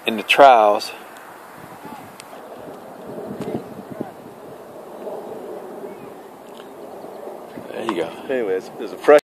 in the trials. There you go. Anyways, there's a fresh